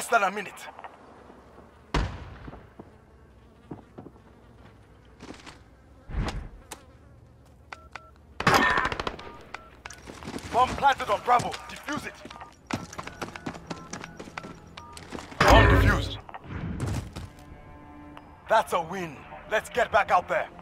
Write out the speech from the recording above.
Less than a minute. Bomb planted on Bravo. Defuse it. Bomb defused. That's a win. Let's get back out there.